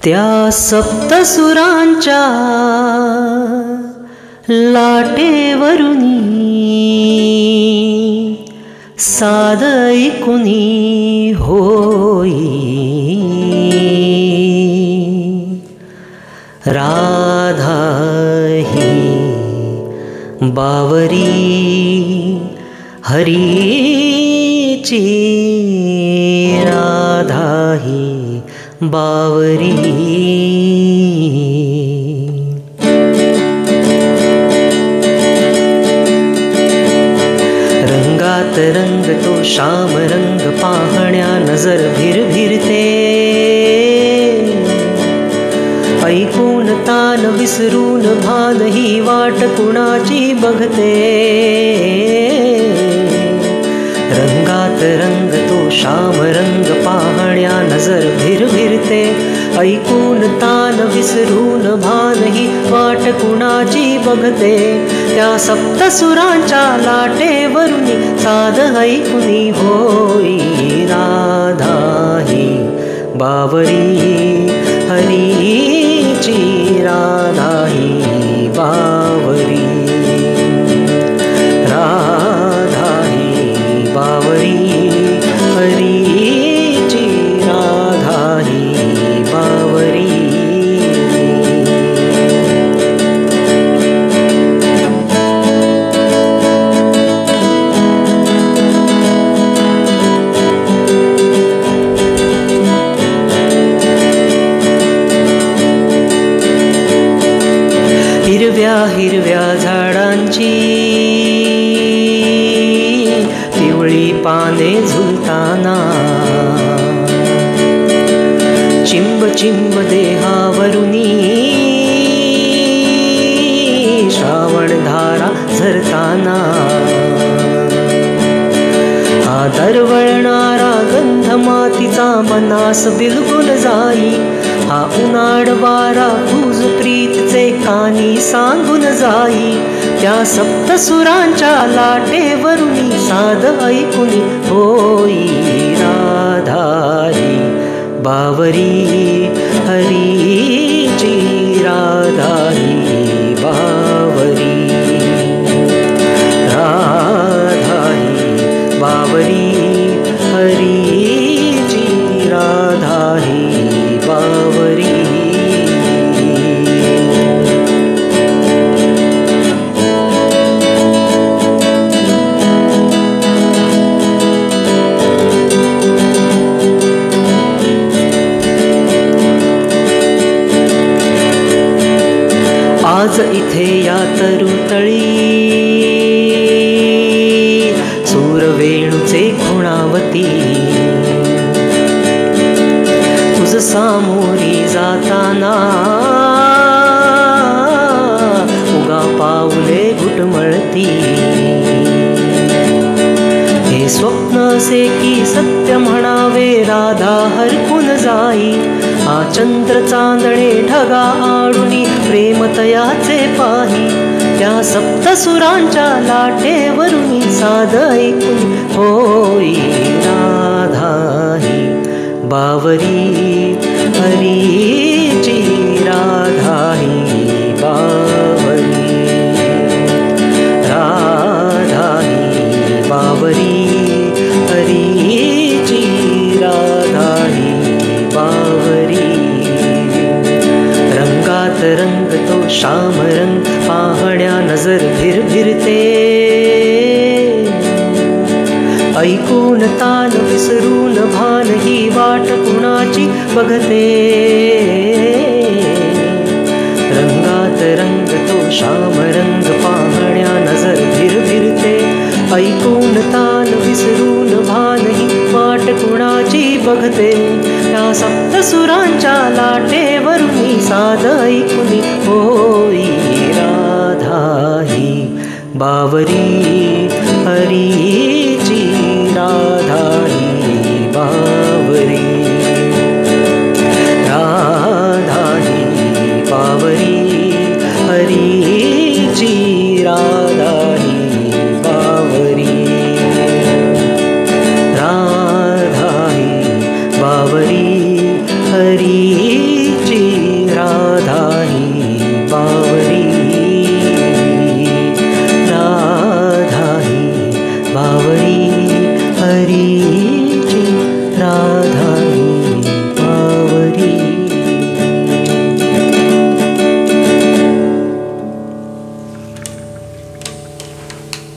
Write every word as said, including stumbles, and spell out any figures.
त्या सप्तसुरांच्या लाटेवरुनी साद ऐकुनी होई राधा ही बावरी हरीची राधा ही बावरी रंगात रंग तो श्याम रंग पाहण्या नजर भिरभिरते ऐकून तान विसरून भान ही वाट कुणाची बघते रंगात रंग तो श्याम रंग पाहण्या नजर भिरभिरते ऐकून तान विसरून भान ही वाट कुणाची बघते त्या सप्तसुरांच्या लाटेवरुनी साद ऐकुनी होई राधा ही बावरी हरीची राधा ही बावरी राधा ही बावरी हरीची राधा ही बावरी हिरव्या हिरव्या झाडांची पिवळी पाने झुलताना चिंब चिंब देहावरुनी श्रावण धारा झरताना हा दरवळणारा गंध मातीचा मनास बिलकुल जाई हा उन्हाळ वारा तुझ प्रीतचे कानी सांगून जाई त्या सप्तसुरांच्या लाटेवरुनी साद ऐकुनी होई राधा ही बावरी हरीची राधा ही बावरी राधा ही बावरी हरीची राधा ही बावरी आज इथे या तरुतळी सूरवेणूचे खुणावती तुझ सामोरी जाताना उगा पाऊले घुटमळती हे स्वप्न असे की सत्य म्हणावे राधा हरकून जाई हा चंद्र चांदणे ढगा आडुनी प्रेम तयाचे पाही त्या सप्तसुरांच्या लाटेवरुनी साद ऐकुनी होई राधा ही बावरी हरीची राधा ही बावरी राधा ही बावरी हरीची राधा ही बावरी रंगात रंग तो श्याम रंग पाहण्या नजर भिरभिरते ऐकून तान विसरून भान ही वाट कुणाची बघते रंगात रंग तो श्याम रंग पाहण्या नजर भिरभिरते ऐकून तान विसरून भान ही वाट कुणाची बघते त्या सप्तसुरांच्या लाटेवरुनी साद ऐकुनी होई राधा ही बावरी हरीची राधा ही बावरी राधा ही बावरी हरीची राधा ही बावरी राधा ही बावरी